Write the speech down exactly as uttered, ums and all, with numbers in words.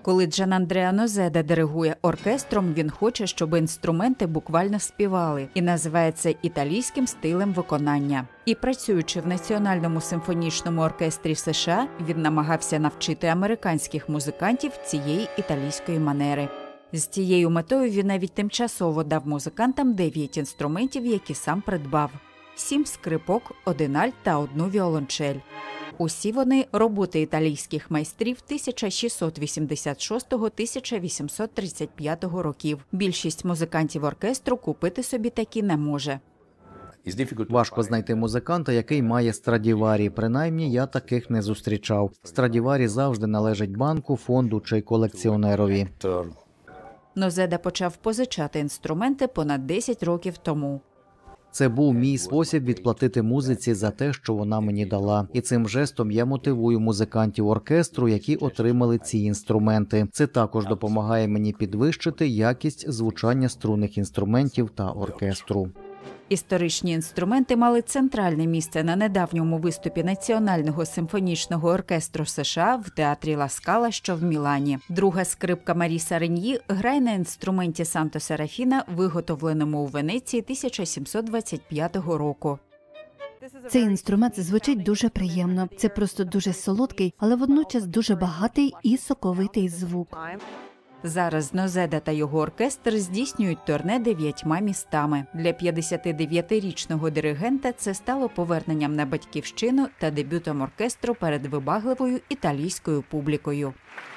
Коли Джанандреа Нозеда диригує оркестром, він хоче, щоб інструменти буквально співали, і називає це італійським стилем виконання. І працюючи в Національному симфонічному оркестрі США, він намагався навчити американських музикантів цієї італійської манери. З цією метою він навіть тимчасово дав музикантам дев'ять інструментів, які сам придбав. Сім скрипок, один альт та одну віолончель. Усі вони – роботи італійських майстрів тисяча шістсот вісімдесят шостого - тисяча вісімсот тридцять п'ятого років. Більшість музикантів оркестру купити собі такі не може. Важко знайти музиканта, який має Страдіварі. Принаймні, я таких не зустрічав. Страдіварі завжди належать банку, фонду чи колекціонерові. Нозеда почав позичати інструменти понад десять років тому. Це був мій спосіб відплатити музиці за те, що вона мені дала. І цим жестом я мотивую музикантів оркестру, які отримали ці інструменти. Це також допомагає мені підвищити якість звучання струнних інструментів та оркестру. Історичні інструменти мали центральне місце на недавньому виступі Національного симфонічного оркестру США в театрі Ла Скала, що в Мілані. Друга скрипка Маріса Реньї грає на інструменті Санто Серафіна, виготовленому у Венеції тисяча сімсот двадцять п'ятого року. Цей інструмент звучить дуже приємно. Це просто дуже солодкий, але водночас дуже багатий і соковитий звук. Зараз Нозеда та його оркестр здійснюють турне дев'ятьма містами. Для п'ятдесятидев'ятирічного диригента це стало поверненням на батьківщину та дебютом оркестру перед вибагливою італійською публікою.